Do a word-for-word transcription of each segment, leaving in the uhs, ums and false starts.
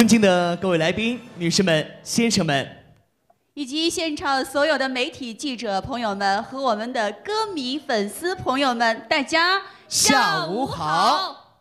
尊敬的各位来宾、女士们、先生们， 以及现场所有的媒体记者朋友们和我们的歌迷粉丝朋友们，大家下午好！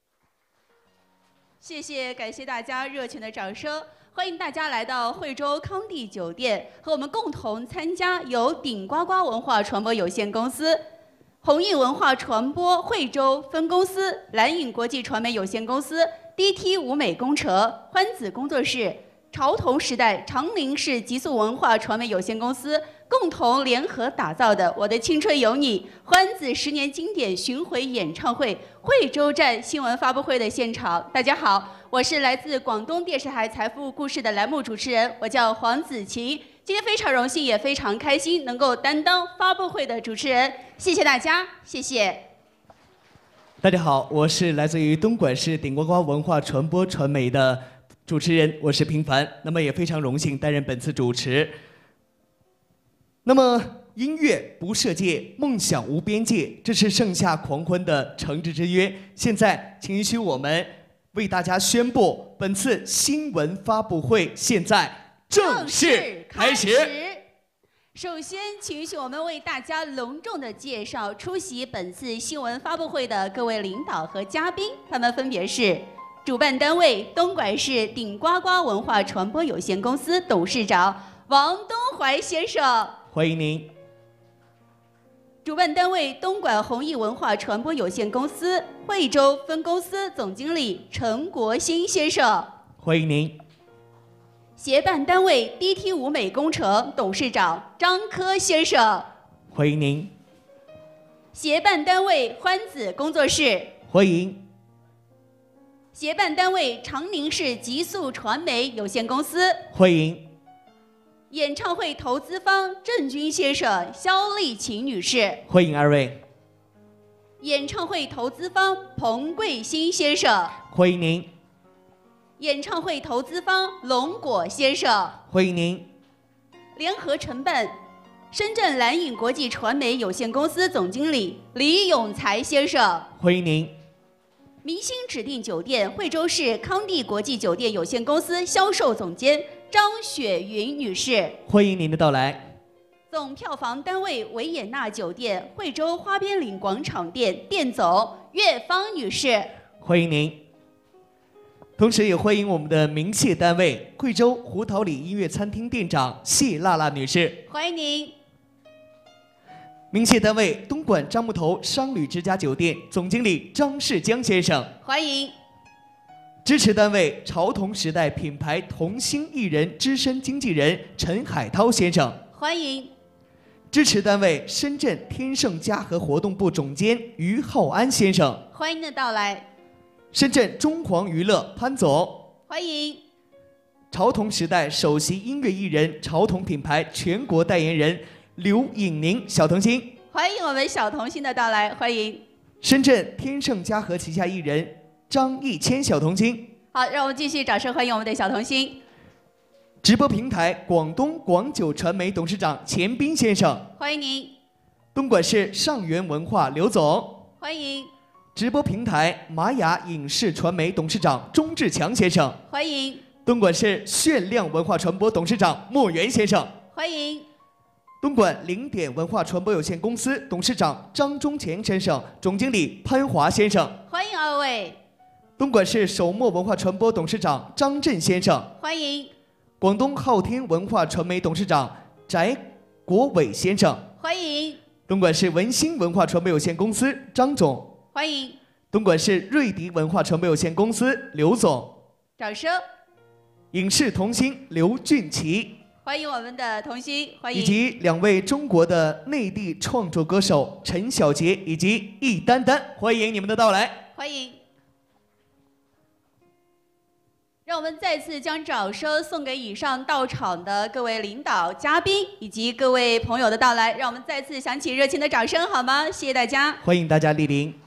谢谢，感谢大家热情的掌声，欢迎大家来到惠州康帝酒店，和我们共同参加由顶呱呱文化传播有限公司、弘毅文化传播惠州分公司、蓝影国际传媒有限公司、D T 舞美工程、欢子工作室、潮童时代长宁市极速文化传媒有限公司共同联合打造的《我的青春有你》欢子十年经典巡回演唱会惠州站新闻发布会的现场。大家好，我是来自广东电视台财富故事的栏目主持人，我叫黄子晴。今天非常荣幸，也非常开心能够担当发布会的主持人，谢谢大家，谢谢。 大家好，我是来自于东莞市顶呱呱文化传播传媒的主持人，我是平凡。那么也非常荣幸担任本次主持。那么音乐不设界，梦想无边界，这是盛夏狂欢的诚挚之约。现在，请允许我们为大家宣布本次新闻发布会现在正式开始。 首先，请允许我们为大家隆重的介绍出席本次新闻发布会的各位领导和嘉宾，他们分别是主办单位东莞市顶呱呱文化传播有限公司董事长王东怀先生， 欢迎您； 主办单位东莞弘毅文化传播有限公司惠州分公司总经理陈国兴先生， 欢迎您； 协办单位 D T 舞美工程董事长张科先生， 欢迎您； 协办单位欢子工作室， 欢迎； 协办单位长宁市极速传媒有限公司， 欢迎； 演唱会投资方郑军先生、肖丽琴女士， 欢迎二位； 演唱会投资方彭贵新先生， 欢迎您； 演唱会投资方龙果先生， 欢迎您； 联合承办深圳蓝影国际传媒有限公司总经理李永才先生， 欢迎您； 明星指定酒店惠州市康帝国际酒店有限公司销售总监张雪云女士， 欢迎您的到来； 总票房单位维也纳酒店惠州花边岭广场店店总岳芳女士， 欢迎您。同时也欢迎我们的鸣谢单位惠州胡桃里音乐餐厅店长谢娜娜女士， 欢迎您； 鸣谢单位东莞樟木头商旅之家酒店总经理张世江先生， 欢迎； 支持单位潮童时代品牌童星艺人资深经纪人陈海涛先生， 欢迎； 支持单位深圳天盛嘉禾活动部总监于浩安先生， 欢迎您的到来； 深圳中皇娱乐潘总， 欢迎； 潮童时代首席音乐艺人潮童品牌全国代言人刘颖宁小童星， 欢迎我们小童星的到来，欢迎； 深圳天盛嘉禾旗下艺人张艺谦小童星。 好，让我们继续掌声欢迎我们的小童星。 直播平台广东广九传媒董事长钱斌先生， 欢迎您； 东莞市上元文化刘总， 欢迎； 直播平台玛雅影视传媒董事长钟志强先生， 欢迎； 东莞市炫亮文化传播董事长莫元先生， 欢迎； 东莞零点文化传播有限公司董事长张忠乾先生，总经理潘华先生， 欢迎二位； 东莞市首墨文化传播董事长张震先生， 欢迎； 广东昊天文化传媒董事长翟国伟先生， 欢迎； 东莞市文心文化传播有限公司张总， 欢迎； 东莞市瑞迪文化传播有限公司刘总， 掌声； 影视童星刘俊奇， 欢迎我们的童星，欢迎； 以及两位中国的内地创作歌手陈小杰以及易丹丹，欢迎你们的到来， 欢迎。让我们再次将掌声送给以上到场的各位领导、嘉宾以及各位朋友的到来，让我们再次响起热情的掌声，好吗？谢谢大家， 欢迎大家莅临。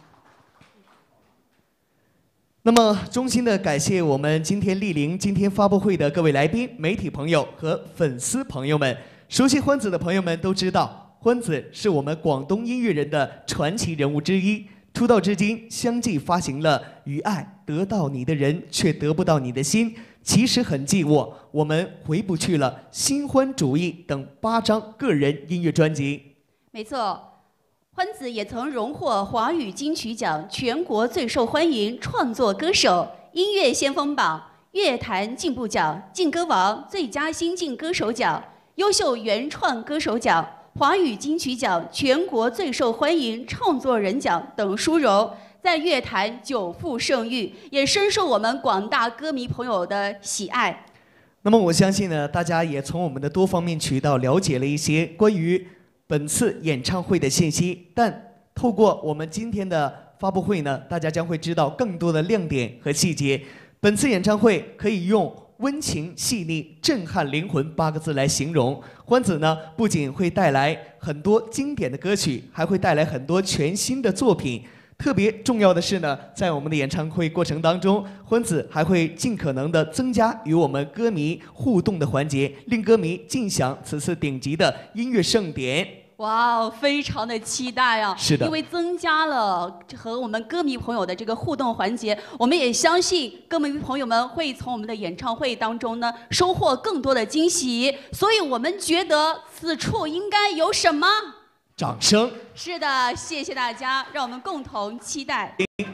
那么，衷心的感谢我们今天莅临今天发布会的各位来宾、媒体朋友和粉丝朋友们。熟悉欢子的朋友们都知道，欢子是我们广东音乐人的传奇人物之一。 出道至今，相继发行了《与爱得到你的人却得不到你的心》、《其实很寂寞》、《我们回不去了》、《新欢主义》等八张个人音乐专辑。 没错，欢子也曾荣获华语金曲奖全国最受欢迎创作歌手、音乐先锋榜、乐坛进步奖、劲歌王最佳新晋歌手奖、优秀原创歌手奖、华语金曲奖全国最受欢迎创作人奖等殊荣，在乐坛久负盛誉，也深受我们广大歌迷朋友的喜爱。 那么我相信呢，大家也从我们的多方面渠道了解了一些关于本次演唱会的信息，但透过我们今天的发布会呢，大家将会知道更多的亮点和细节。本次演唱会可以用温情、细腻、震撼灵魂八个字来形容。欢子呢，不仅会带来很多经典的歌曲，还会带来很多全新的作品。特别重要的是呢，在我们的演唱会过程当中，欢子还会尽可能的增加与我们歌迷互动的环节，令歌迷尽享此次顶级的音乐盛典。 哇哦，非常的期待啊！ 是的， 因为增加了和我们歌迷朋友的这个互动环节，我们也相信歌迷朋友们会从我们的演唱会当中呢收获更多的惊喜，所以我们觉得此处应该有什么？ 掌声。 是的，谢谢大家，让我们共同期待。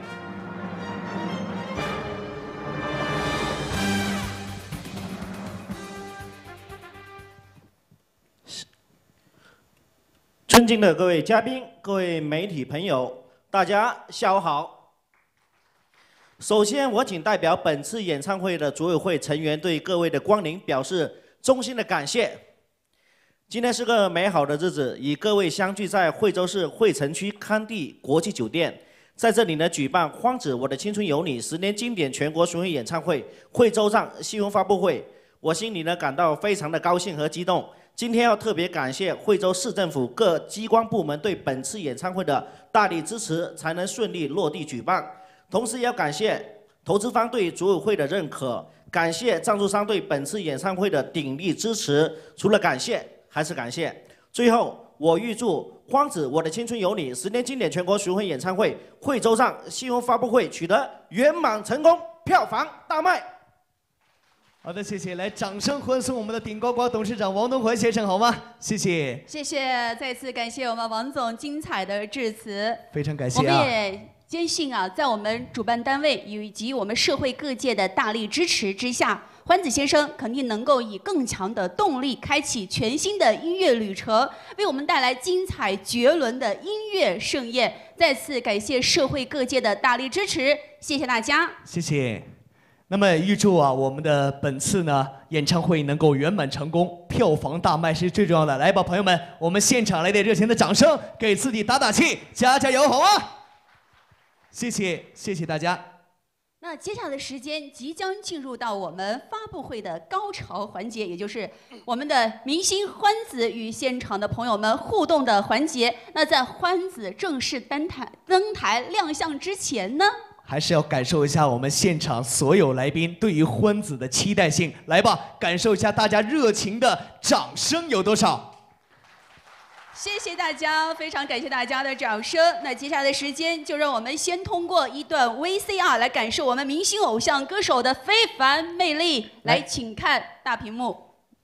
尊敬的各位嘉宾、各位媒体朋友，大家下午好。首先，我谨代表本次演唱会的组委会成员对各位的光临表示衷心的感谢。今天是个美好的日子，与各位相聚在惠州市惠城区康帝国际酒店，在这里呢举办《欢子我的青春有你》十年经典全国巡回演唱会惠州站新闻发布会，我心里呢感到非常的高兴和激动。今天要特别感谢惠州市政府各机关部门对本次演唱会的大力支持，才能顺利落地举办。同时也要感谢投资方对组委会的认可，感谢赞助商对本次演唱会的鼎力支持。除了感谢还是感谢。最后，我预祝《欢子我的青春有你》十年经典全国巡回演唱会惠州站新闻发布会取得圆满成功，票房大卖。 好的，谢谢，来掌声欢送我们的顶呱呱董事长王东怀先生，好吗？谢谢， 谢谢，再次感谢我们王总精彩的致辞， 非常感谢啊。 我们也坚信啊，在我们主办单位以及我们社会各界的大力支持之下，欢子先生肯定能够以更强的动力，开启全新的音乐旅程，为我们带来精彩绝伦的音乐盛宴。再次感谢社会各界的大力支持，谢谢大家， 谢谢。那么预祝啊，我们的本次呢演唱会能够圆满成功，票房大卖是最重要的。来吧，朋友们，我们现场来点热情的掌声，给自己打打气，加加油，好吗？谢谢，谢谢大家。 那接下来的时间即将进入到我们发布会的高潮环节，也就是我们的明星欢子与现场的朋友们互动的环节。那在欢子正式登台登台亮相之前呢， 还是要感受一下我们现场所有来宾对于欢子的期待性。来吧，感受一下大家热情的掌声有多少。 谢谢大家，非常感谢大家的掌声。那接下来的时间，就让我们先通过一段 V C R 来感受我们明星偶像歌手的非凡魅力。来，请看大屏幕。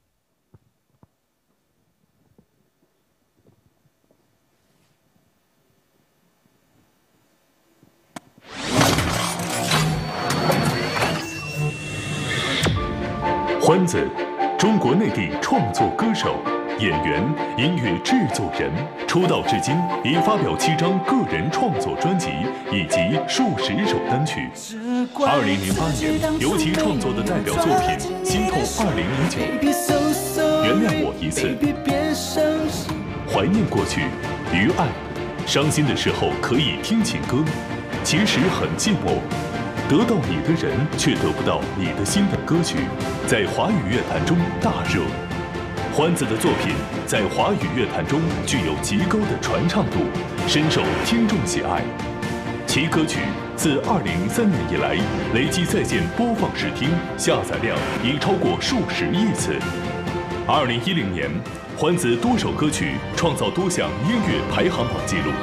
欢子，中国内地创作歌手、演员、音乐制作人，出道至今已发表七张个人创作专辑以及数十首单曲。二零零八年，由其创作的代表作品《心痛二零零九》，原谅我一次，怀念过去，于爱，伤心的时候可以听情歌，其实很寂寞。得到你的人却得不到你的心的歌曲，在华语乐坛中大热。欢子的作品在华语乐坛中具有极高的传唱度，深受听众喜爱。其歌曲自二零零三年以来，累计在线播放试听下载量已超过数十亿次。二零一零年，欢子多首歌曲创造多项音乐排行榜纪录。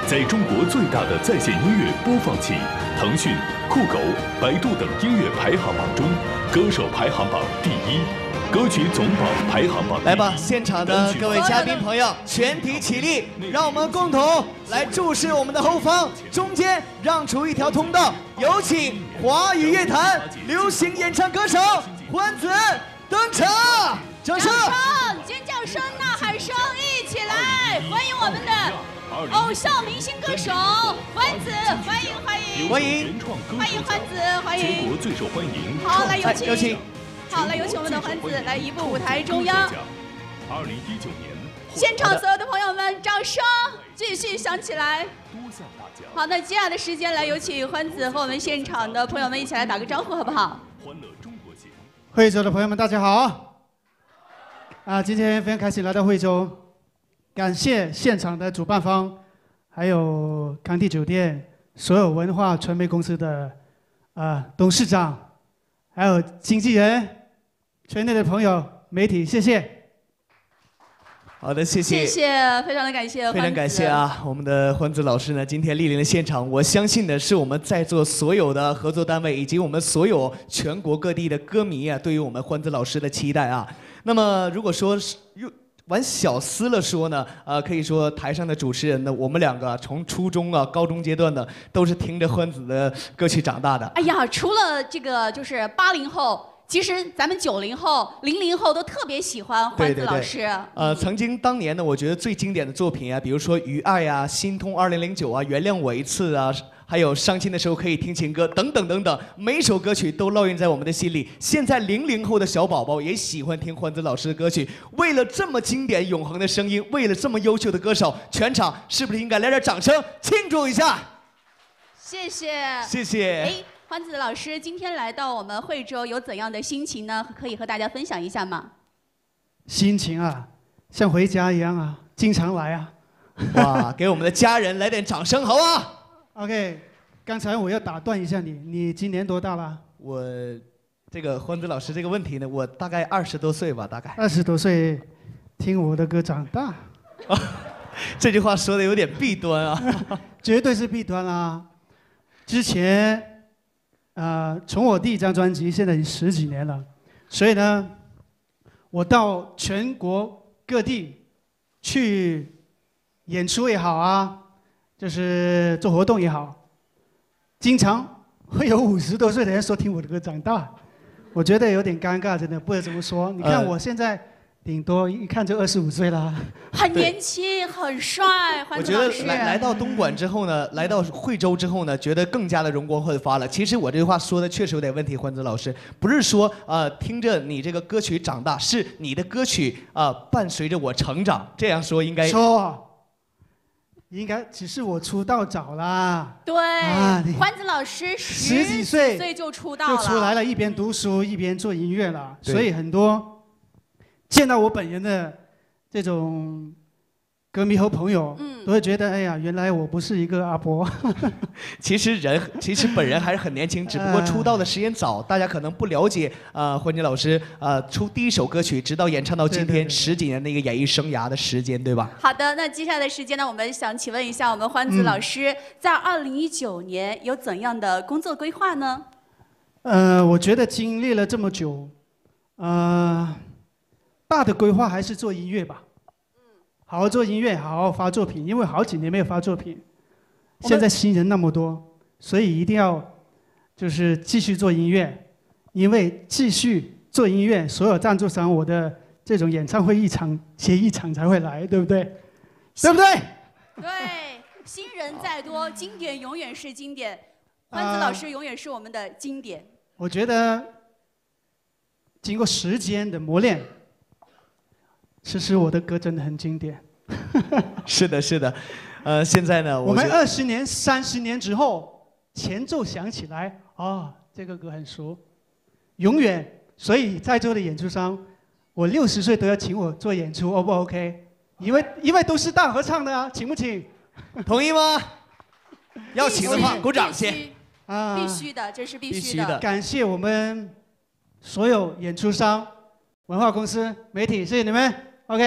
在中国最大的在线音乐播放器腾讯、酷狗、百度等音乐排行榜中，歌手排行榜第一，歌曲总榜排行榜第一。 来吧，现场的各位嘉宾朋友，全体起立，让我们共同来注视我们的后方，中间让出一条通道，有请华语乐坛流行演唱歌手欢子登场，掌声！ 尖叫声、呐喊声一起来，欢迎我们的偶像明星歌手欢子，欢迎欢迎欢迎欢迎欢子，欢迎全国最受欢迎。 好，来有请有请， 好，来有请我们的欢子来移步舞台中央。 二零一九年， 现场所有的朋友们，掌声继续响起来。好，那接下来的时间来有请欢子和我们现场的朋友们一起来打个招呼，好不好？ 欢乐中国行。 惠州的朋友们，大家好！啊，今天非常开心来到惠州，感谢现场的主办方，还有康帝酒店所有文化传媒公司的啊董事长，还有经纪人、圈内的朋友、媒体，谢谢。 好的，谢谢， 谢谢，非常的感谢， 非常感谢啊！我们的欢子老师呢，今天莅临了现场，我相信的是我们在座所有的合作单位以及我们所有全国各地的歌迷啊，对于我们欢子老师的期待啊。那么如果说是又往小思了说呢，呃，可以说台上的主持人呢，我们两个从初中啊、高中阶段呢，都是听着欢子的歌曲长大的。 哎呀，除了这个就是八零后。其实咱们九零后、零零后都特别喜欢欢子老师。对对对呃，曾经当年呢，我觉得最经典的作品啊，比如说《余爱》啊、《心痛二零零九》啊、《原谅我一次》啊，还有伤心的时候可以听情歌等等等等，每一首歌曲都烙印在我们的心里。现在零零后的小宝宝也喜欢听欢子老师的歌曲。为了这么经典永恒的声音，为了这么优秀的歌手，全场是不是应该来点掌声庆祝一下？ 谢谢， 谢谢。 哎，欢子老师今天来到我们惠州有怎样的心情呢？可以和大家分享一下吗？ 心情啊，像回家一样啊，经常来啊。 哇，给我们的家人来点掌声，好啊 ！OK， 刚才我要打断一下你，你今年多大了？ 我这个欢子老师这个问题呢，我大概二十多岁吧，大概。 二十多岁，听我的歌长大。 这句话说的有点弊端啊。 绝对是弊端啊！之前，呃，从我第一张专辑，现在已经十几年了，所以呢，我到全国各地去演出也好啊，就是做活动也好，经常会有五十多岁的人说听我的歌长大，我觉得有点尴尬，真的不知道怎么说。你看我现在。顶多一看就二十五岁了， 很年轻，很帅。 我觉得来来到东莞之后呢，来到惠州之后呢，觉得更加的容光焕发了。其实我这句话说的确实有点问题，欢子老师，不是说呃听着你这个歌曲长大，是你的歌曲啊、呃、伴随着我成长，这样说应该错，应该只是我出道早啦。 对，啊、欢子老师十几岁岁就出道了， 就出来了，一边读书一边做音乐了，所以很多。见到我本人的这种歌迷和朋友，嗯，都会觉得，哎呀，原来我不是一个阿伯。 其实人，其实本人还是很年轻，只不过出道的时间早，大家可能不了解啊、呃，欢子老师啊、呃，出第一首歌曲，直到演唱到今天十几年的一个演艺生涯的时间，对吧？ 好的，那接下来的时间呢，我们想请问一下我们欢子老师，嗯、在二零一九年有怎样的工作规划呢？ 呃，我觉得经历了这么久，呃。大的规划还是做音乐吧，好好做音乐，好好发作品，因为好几年没有发作品，现在新人那么多，所以一定要就是继续做音乐，因为继续做音乐，所有赞助商我的这种演唱会一场接一场才会来，对不对？对不对？ 对，新人再多，经典永远是经典，欢子老师永远是我们的经典。呃、 我觉得经过时间的磨练。其实我的歌真的很经典， 是的，是的，呃，现在呢， 我, 我们二十年、三十年之后，前奏响起来，哦，这个歌很熟，永远。所以在座的演出商，我六十岁都要请我做演出 ，O 不 OK？ 因为因为都是大合唱的啊，请不请？ 同意吗？要请的话，鼓掌先。 啊，必须的，这是必须的。 感谢我们所有演出商、文化公司、媒体，谢谢你们。OK，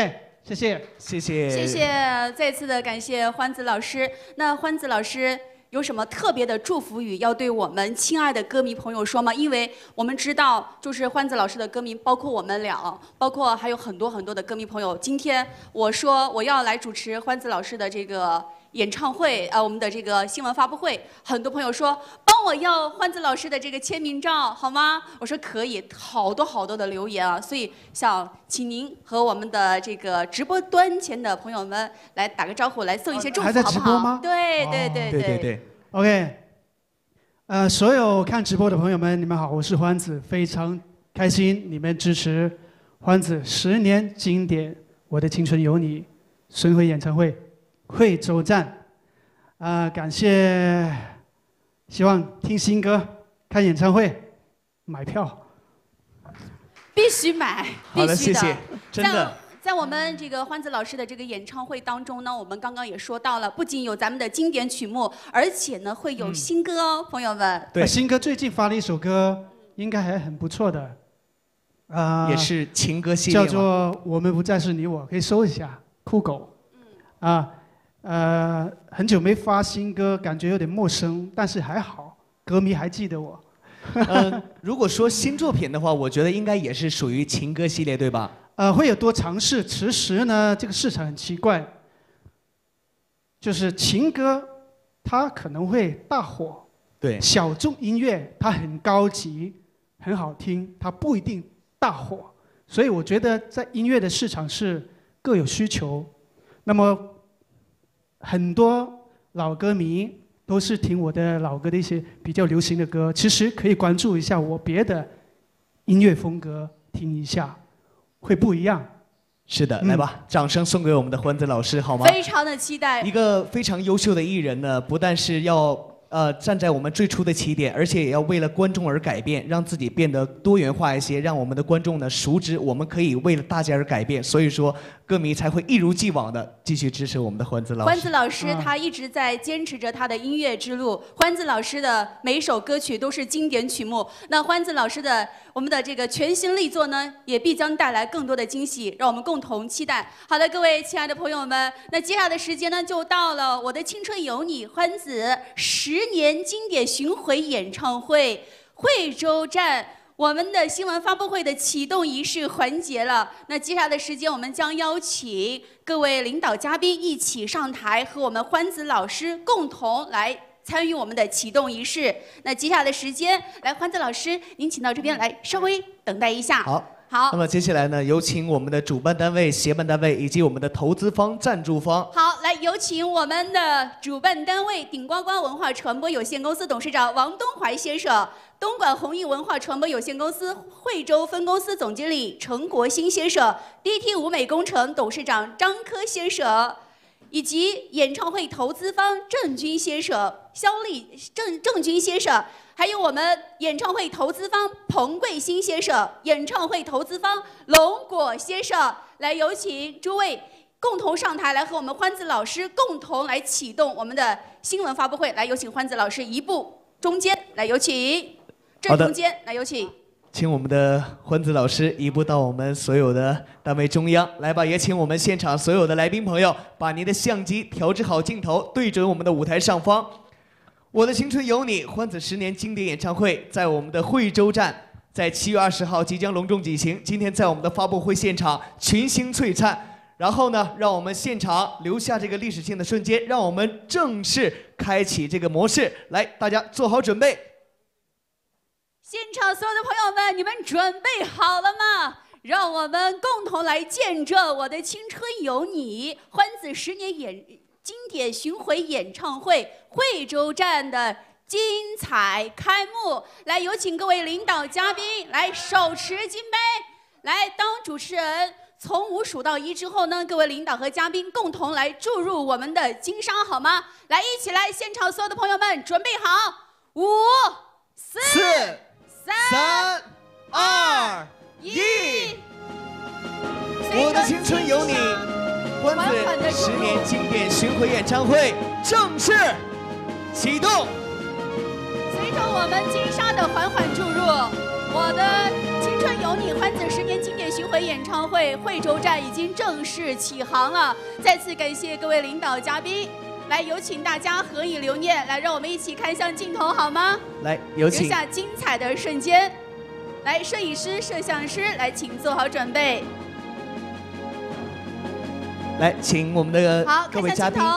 谢谢， 谢谢， 谢谢，再次的感谢欢子老师。那欢子老师有什么特别的祝福语要对我们亲爱的歌迷朋友说吗？因为我们知道，就是欢子老师的歌迷，包括我们俩，包括还有很多很多的歌迷朋友。今天我说我要来主持欢子老师的这个演唱会，呃，我们的这个新闻发布会，很多朋友说帮我要欢子老师的这个签名照好吗？我说可以，好多好多的留言啊，所以想请您和我们的这个直播端前的朋友们来打个招呼，来送一些祝福， 还在好不好？ 直播吗？ 对对对对对对。 OK， 呃，所有看直播的朋友们，你们好，我是欢子，非常开心你们支持欢子十年经典《我的青春有你》巡回演唱会惠州站，啊、呃，感谢，希望听新歌、看演唱会、买票， 必须买，必须的， 谢谢，真的。 在我们这个欢子老师的这个演唱会当中呢，我们刚刚也说到了，不仅有咱们的经典曲目，而且呢会有新歌哦，嗯、朋友们。 对，新歌最近发了一首歌，应该还很不错的，啊、呃， 也是情歌系列， 叫做《我们不再是你我》，可以搜一下，酷狗。嗯。啊，呃，很久没发新歌，感觉有点陌生，但是还好，歌迷还记得我。 呃，如果说新作品的话，我觉得应该也是属于情歌系列，对吧？ 呃，会有多尝试。其实呢，这个市场很奇怪，就是情歌它可能会大火， 对， 小众音乐它很高级、很好听，它不一定大火。所以我觉得在音乐的市场是各有需求。那么很多老歌迷都是听我的老歌的一些比较流行的歌，其实可以关注一下我别的音乐风格，听一下。会不一样， 是的， 嗯、 来吧，掌声送给我们的欢子老师，好吗？ 非常的期待。 一个非常优秀的艺人呢，不但是要呃站在我们最初的起点，而且也要为了观众而改变，让自己变得多元化一些，让我们的观众呢熟知我们可以为了大家而改变。所以说，歌迷才会一如既往的继续支持我们的欢子老师。 欢子老师他一直在坚持着他的音乐之路，欢子老师的每一首歌曲都是经典曲目。那欢子老师的我们的这个全新力作呢，也必将带来更多的惊喜，让我们共同期待。好的，各位亲爱的朋友们，那接下来的时间呢，就到了我的青春有你欢子十年经典巡回演唱会惠州站。我们的新闻发布会的启动仪式环节了，那接下来的时间，我们将邀请各位领导嘉宾一起上台，和我们欢子老师共同来参与我们的启动仪式。那接下来的时间，来欢子老师，您请到这边来，稍微等待一下。 好。 好， 那么接下来呢，有请我们的主办单位、协办单位以及我们的投资方、赞助方。 好，来有请我们的主办单位顶呱呱文化传播有限公司董事长王东怀先生，东莞弘毅文化传播有限公司惠州分公司总经理陈国兴先生 ，D T 五美工程董事长张科先生。以及演唱会投资方郑军先生、肖立郑郑军先生，还有我们演唱会投资方彭贵兴先生、演唱会投资方龙果先生，来有请诸位共同上台，来和我们欢子老师共同来启动我们的新闻发布会。来有请欢子老师移步中间，来有请正中间，来有请。 请我们的欢子老师移步到我们所有的单位中央来吧，也请我们现场所有的来宾朋友把您的相机调制好镜头，对准我们的舞台上方。我的青春有你欢子十年经典演唱会在我们的惠州站，在七月二十号即将隆重举行。今天在我们的发布会现场群星璀璨，然后呢，让我们现场留下这个历史性的瞬间，让我们正式开启这个模式。来，大家做好准备。 现场所有的朋友们，你们准备好了吗？让我们共同来见证我的青春有你欢子十年演经典巡回演唱会惠州站的精彩开幕。来，有请各位领导嘉宾来手持金杯，来当主持人。从五数到一之后呢，各位领导和嘉宾共同来注入我们的金沙，好吗？来，一起来！现场所有的朋友们准备好，五、四。 四三、二、一，我的青春有你，欢子十年经典巡回演唱会正式启动。 随着我们金沙的缓缓注入，我的青青春有你欢子十年经典巡回演唱会惠州站已经正式起航了，再次感谢各位领导嘉宾，来有请大家合影留念，来让我们一起看向镜头好吗？ 来，有请留下精彩的瞬间。来，摄影师、摄像师，来，请做好准备。 来，请我们的好， 各位嘉宾。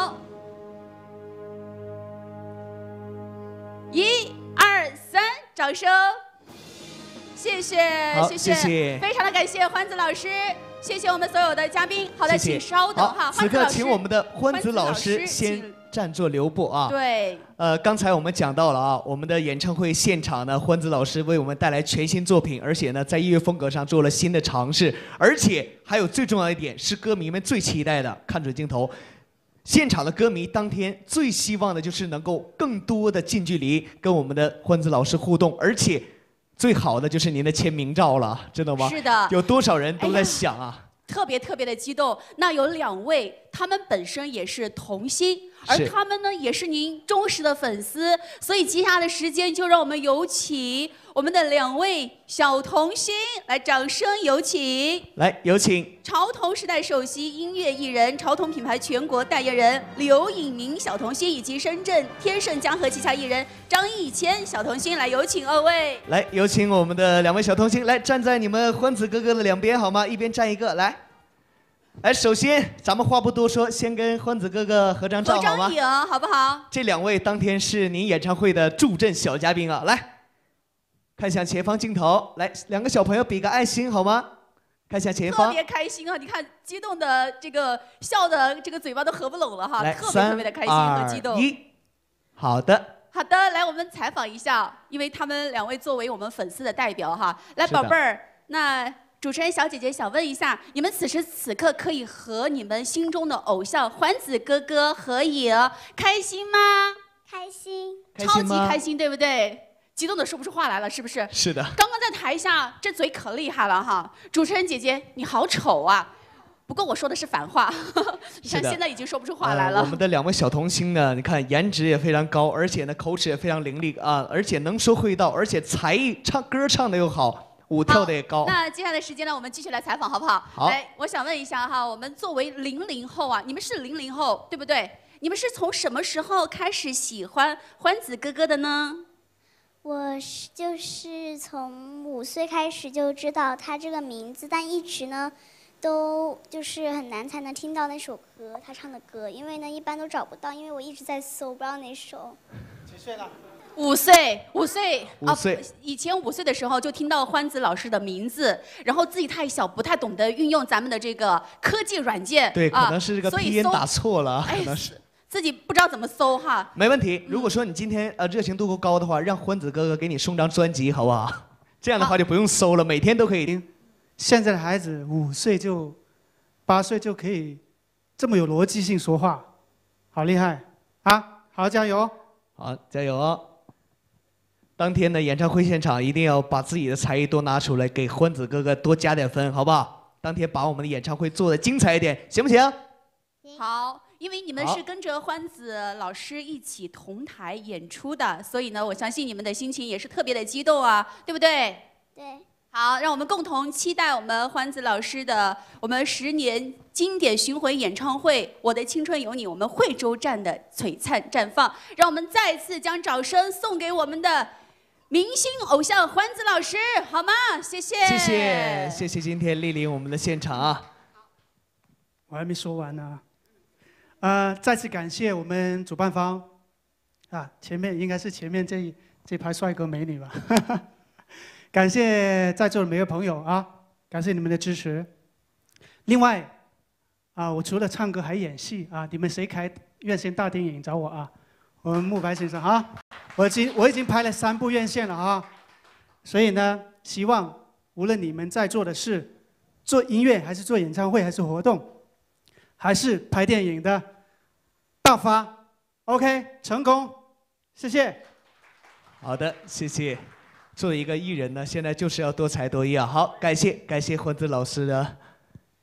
一、二、三，掌声！谢谢， 好， 谢谢， 谢谢非常的感谢欢子老师，谢谢我们所有的嘉宾。好的， 谢谢请稍等哈。 此刻请我们的欢子老师先暂作留步啊。 对。 呃，刚才我们讲到了啊，我们的演唱会现场呢，欢子老师为我们带来全新作品，而且呢，在音乐风格上做了新的尝试，而且还有最重要一点是歌迷们最期待的，看准镜头。现场的歌迷当天最希望的就是能够更多的近距离跟我们的欢子老师互动，而且最好的就是您的签名照了，知道吗？ 是的， 有多少人都在想啊。 特别特别的激动。那有两位，他们本身也是童星，而他们呢也是您忠实的粉丝，所以接下来的时间就让我们有请我们的两位小童星，来，掌声有请。 来，有请潮童时代首席音乐艺人、潮童品牌全国代言人刘颖明小童星，以及深圳天盛江河旗下艺人张艺谦小童星，来，有请二位。 来，有请我们的两位小童星来站在你们欢子哥哥的两边好吗？一边站一个，来。来，首先咱们话不多说，先跟欢子哥哥合张照好吗？ 合张影好不好？ 这两位当天是您演唱会的助阵小嘉宾啊，来，看向前方镜头，来，两个小朋友比个爱心好吗？看向前方。 特别开心啊！你看，激动的这个笑的这个嘴巴都合不拢了哈， 来， 特别特别的开心和激动。 一，好的。 好的，来我们采访一下，因为他们两位作为我们粉丝的代表哈，来，宝贝儿，那。主持人小姐姐想问一下，你们此时此刻可以和你们心中的偶像欢子哥哥合影，开心吗？ 开心， 超级开心，对不对？激动的说不出话来了，是不是？ 是的。 刚刚在台下，这嘴可厉害了哈！主持人姐姐，你好丑啊！不过我说的是反话，你看现在已经说不出话来了。 呃、我们的两位小童星呢，你看颜值也非常高，而且呢口齿也非常伶俐啊，而且能说会道，而且才艺唱歌唱的又好。舞跳的也高。 那接下来时间呢，我们继续来采访，好不好？ 好。 来，我想问一下哈，我们作为零零后啊，你们是零零后对不对？你们是从什么时候开始喜欢欢子哥哥的呢？ 我是就是从五岁开始就知道他这个名字，但一直呢，都就是很难才能听到那首歌，他唱的歌，因为呢一般都找不到，因为我一直在搜，不知道哪首。 几岁了？ 五岁，五岁， 五岁、 啊。以前五岁的时候就听到欢子老师的名字，然后自己太小，不太懂得运用咱们的这个科技软件。 对，可能是这个拼音打错了，可能是。 自己不知道怎么搜哈。 没问题，如果说你今天呃热情度够高的话，让欢子哥哥给你送张专辑，好不好？这样的话就不用搜了，每天都可以听。 现在的孩子五岁就、八岁就可以这么有逻辑性说话，好厉害啊！好，加油！ 好，加油哦！当天的演唱会现场一定要把自己的才艺多拿出来，给欢子哥哥多加点分，好不好？当天把我们的演唱会做得精彩一点，行不行？ 好，因为你们是跟着欢子老师一起同台演出的，所以呢，我相信你们的心情也是特别的激动啊，对不对？ 对。 好，让我们共同期待我们欢子老师的我们十年经典巡回演唱会《我的青春有你》，我们惠州站的璀璨绽放。让我们再次将掌声送给我们的明星偶像欢子老师，好吗？谢谢。 谢谢，谢谢今天莅临我们的现场啊。 我还没说完呢。呃，再次感谢我们主办方，啊，前面应该是前面这这排帅哥美女吧。感谢在座的每位朋友啊，感谢你们的支持。另外，啊，我除了唱歌还演戏啊，你们谁开院线大电影找我啊？我们慕白先生啊，我已经我已经拍了三部院线了啊，所以呢，希望无论你们在做的是做音乐还是做演唱会还是活动，还是拍电影的，大发 ，OK， 成功，谢谢。 好的，谢谢。作为一个艺人呢，现在就是要多才多艺啊。好，感谢感谢欢子老师的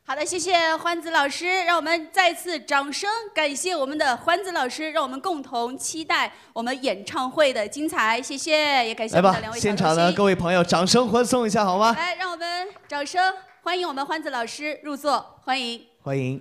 好的，谢谢欢子老师，让我们再次掌声感谢我们的欢子老师，让我们共同期待我们演唱会的精彩。谢谢，也感谢我们的两位小现场的各位朋友，掌声欢送一下好吗？ 来，让我们掌声欢迎我们欢子老师入座，欢迎， 欢迎。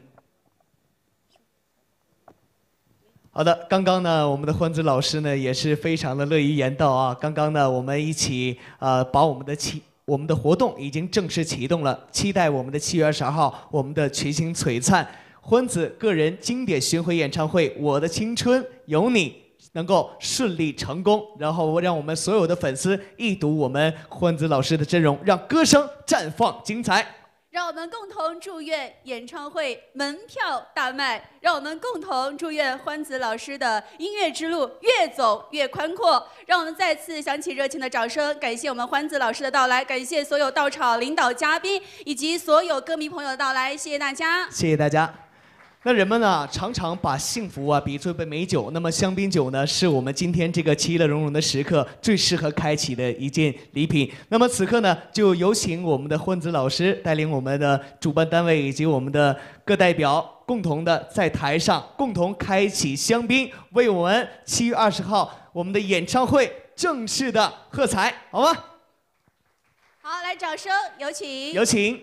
好的，刚刚呢，我们的欢子老师呢也是非常的乐于言道啊。刚刚呢，我们一起呃把我们的起。我们的活动已经正式启动了，期待我们的七月二十二号我们的群星璀璨欢子个人经典巡回演唱会《我的青春有你》能够顺利成功，然后让我们所有的粉丝一睹我们欢子老师的真容，让歌声绽放精彩。 让我们共同祝愿演唱会门票大卖，让我们共同祝愿欢子老师的音乐之路越走越宽阔。让我们再次响起热情的掌声，感谢我们欢子老师的到来，感谢所有到场领导嘉宾以及所有歌迷朋友的到来，谢谢大家， 谢谢大家。那人们呢，常常把幸福啊比作一杯美酒，那么香槟酒呢，是我们今天这个其乐融融的时刻最适合开启的一件礼品。那么此刻呢，就有请我们的欢子老师带领我们的主办单位以及我们的各代表，共同的在台上共同开启香槟，为我们七月二十号我们的演唱会正式的喝彩，好吗？ 好，来掌声，有请， 有请。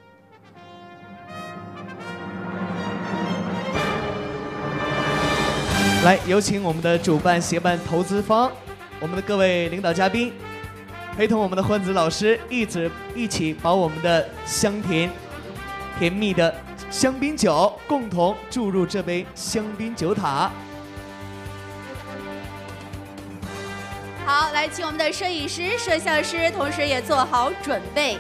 来，有请我们的主办、协办、投资方，我们的各位领导嘉宾，陪同我们的欢子老师，一直一起把我们的香甜、甜蜜的香槟酒共同注入这杯香槟酒塔。 好，来，请我们的摄影师、摄像师，同时也做好准备。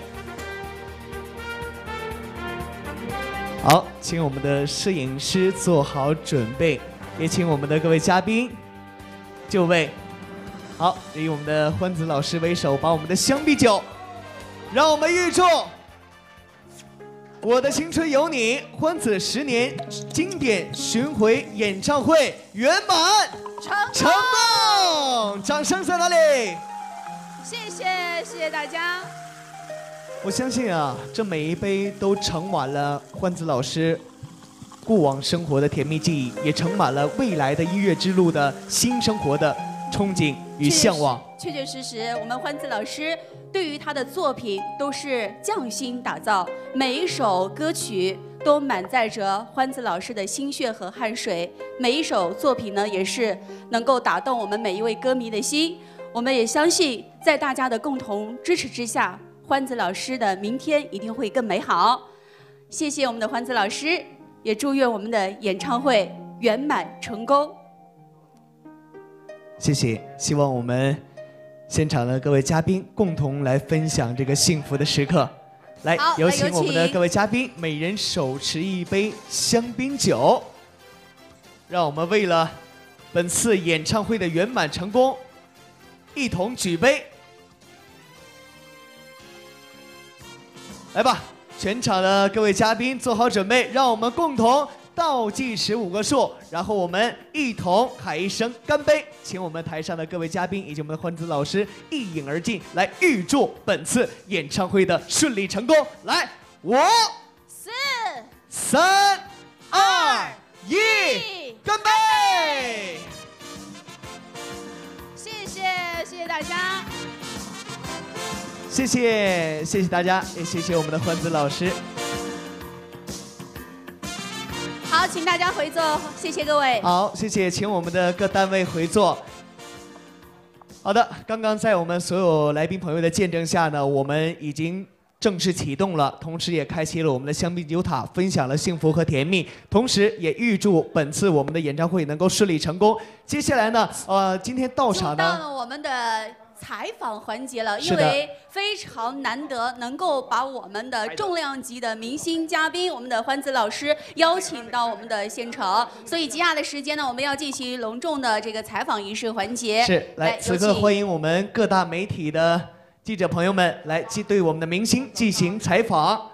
好，请我们的摄影师做好准备。也请我们的各位嘉宾就位，好，以我们的欢子老师为首，把我们的香槟酒，让我们预祝我的青春有你欢子十年经典巡回演唱会圆满成成功，掌声在哪里？ 谢谢，谢谢大家。 我相信啊，这每一杯都盛满了欢子老师过往生活的甜蜜记忆，也盛满了未来的音乐之路的新生活的憧憬与向往。 确确实实，我们欢子老师对于他的作品都是匠心打造，每一首歌曲都满载着欢子老师的心血和汗水，每一首作品呢也是能够打动我们每一位歌迷的心。我们也相信，在大家的共同支持之下，欢子老师的明天一定会更美好。谢谢我们的欢子老师。也祝愿我们的演唱会圆满成功。 谢谢，希望我们现场的各位嘉宾共同来分享这个幸福的时刻。来，有请我们的各位嘉宾，每人手持一杯香槟酒，让我们为了本次演唱会的圆满成功，一同举杯。来吧。全场的各位嘉宾做好准备，让我们共同倒计时五个数，然后我们一同喊一声干杯。请我们台上的各位嘉宾以及我们的欢子老师一饮而尽，来预祝本次演唱会的顺利成功。来，五、 四、 三、二、一，干杯！ 谢谢，谢谢大家。 谢谢，谢谢大家，也谢谢我们的欢子老师。 好，请大家回座，谢谢各位。 好，谢谢，请我们的各单位回座。好的，刚刚在我们所有来宾朋友的见证下呢，我们已经正式启动了，同时也开启了我们的香槟酒塔，分享了幸福和甜蜜，同时也预祝本次我们的演唱会能够顺利成功。接下来呢，呃，今天到场呢， 到了我们的采访环节了，因为非常难得能够把我们的重量级的明星嘉宾，我们的欢子老师邀请到我们的现场，所以接下来的时间呢，我们要进行隆重的这个采访仪式环节。 是，来，此刻欢迎我们各大媒体的记者朋友们来对我们的明星进行采访。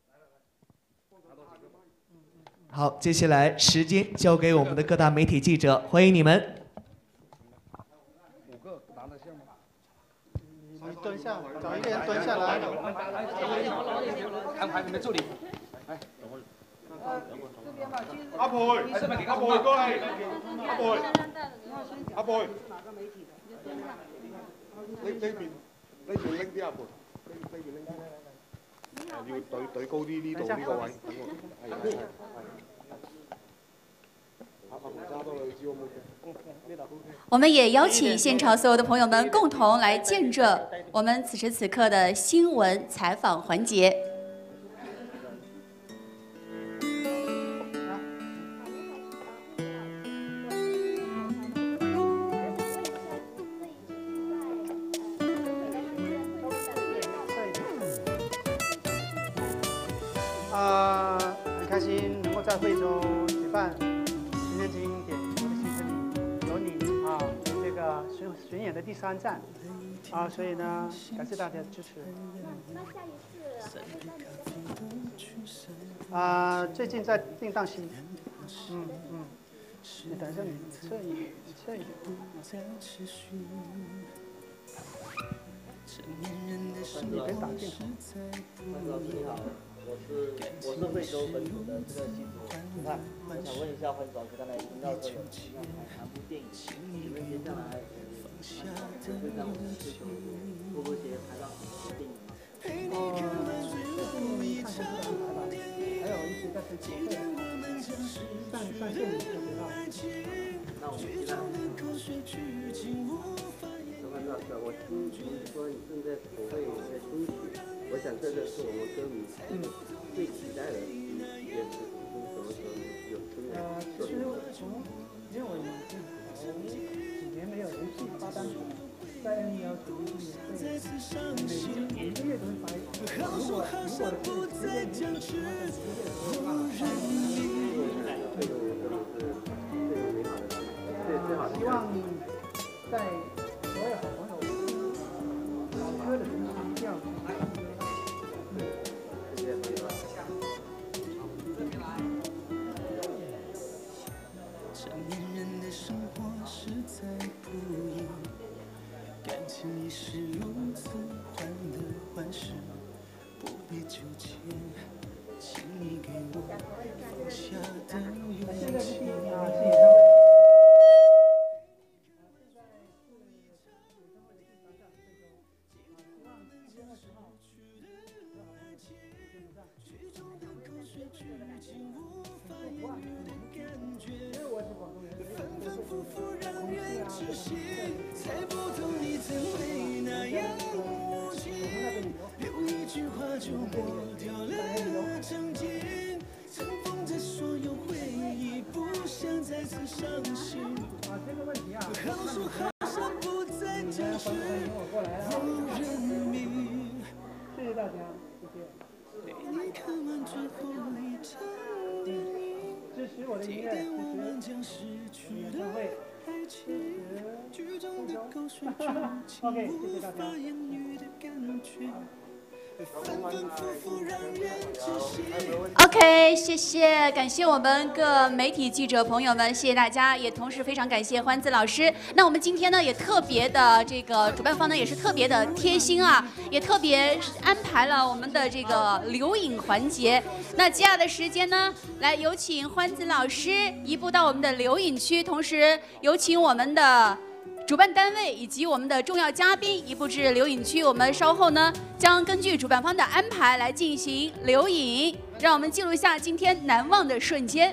好，接下来时间交给我们的各大媒体记者，欢迎你们。 蹲下，找一个人蹲下来。 安排你们助理。 哎，等会儿。 这边吧，阿培，阿培过来，阿培，阿培，拎呢邊，呢邊拎啲阿培，呢呢邊拎啲。要對對高啲呢度呢個位，等我。係係係。阿阿培揸多兩支好唔好？呢度 OK。 我们也邀请现场所有的朋友们共同来见证我们此时此刻的新闻采访环节。 啊、呃，很开心能够在惠州举办十年经典这个戏剧里有你啊，这个巡巡演的第三站啊，所以呢，感谢大家的支持。那下一次啊、呃，最近在定档期，嗯嗯，你等一下，你侧一点，你侧一点。 你别打镜头。 潘老师你好，我是我是惠州本土的这个戏组主判，我想问一下潘老师，刚才听到说有希望拍三部电影，请问接下来呃会在我们惠州多多些拍到电影吗？ 哦，最近看看出来吧，还有一些在筹备，上上线就知道。 那我们期待。 潘老师，我听听说你正在筹备一些新曲，我想这个是我们歌迷嗯最期待的一件事情，是什么时候有新的？ 呃，其实从因为我已经头几年没有连续发单曲，在 N 幺九一年会每每个月都会发一首。如果如果是时间允许的话，在每个月都会发发一首。 这个我这里是最有美好的事，最最好的。 希望在。 所有好朋友，老歌的人一定要支持。嗯，谢谢朋友。成年人的生活实在不易，感情已是如此患得患失，不必纠结，请你给我放下的勇气。 谢谢大家，谢谢。支持我的音乐，支持演唱会，支持惠州。OK， 谢谢大家。 OK， 谢谢，感谢我们各媒体记者朋友们，谢谢大家，也同时非常感谢欢子老师。那我们今天呢，也特别的这个主办方呢，也是特别的贴心啊，也特别安排了我们的这个留影环节。那接下来的时间呢，来有请欢子老师移步到我们的留影区，同时有请我们的 主办单位以及我们的重要嘉宾移步至留影区，我们稍后呢将根据主办方的安排来进行留影，让我们记录一下今天难忘的瞬间。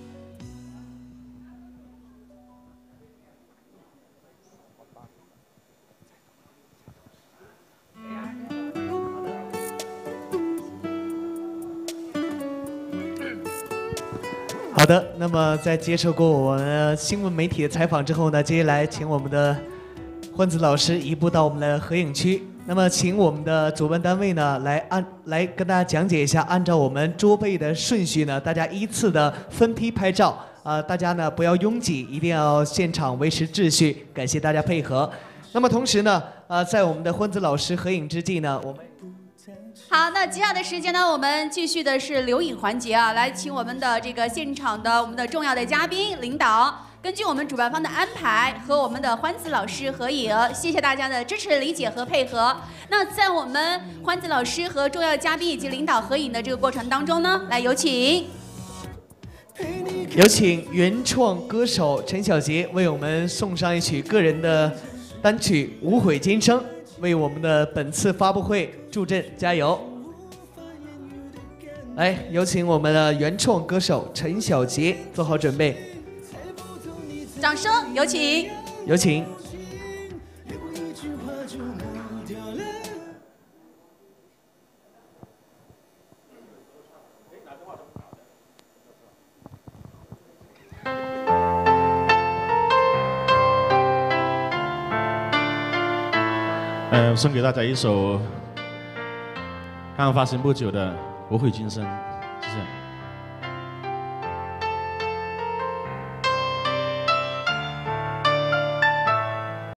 好的，那么在接受过我们新闻媒体的采访之后呢，接下来请我们的欢子老师移步到我们的合影区。那么，请我们的主办单位呢来按来跟大家讲解一下，按照我们桌背的顺序呢，大家依次的分批拍照啊、呃，大家呢不要拥挤，一定要现场维持秩序，感谢大家配合。那么同时呢，呃，在我们的欢子老师合影之际呢，我们好，那接下来的时间呢，我们继续的是留影环节啊，来请我们的这个现场的我们的重要的嘉宾领导， 根据我们主办方的安排，和我们的欢子老师合影，谢谢大家的支持、理解和配合。那在我们欢子老师和重要嘉宾以及领导合影的这个过程当中呢，来有请。 有请原创歌手陈小杰为我们送上一曲个人的单曲《无悔今生》，为我们的本次发布会助阵加油。来，有请我们的原创歌手陈小杰做好准备， 掌声有请。 有请。 呃，送给大家一首刚刚发行不久的《无悔今生》。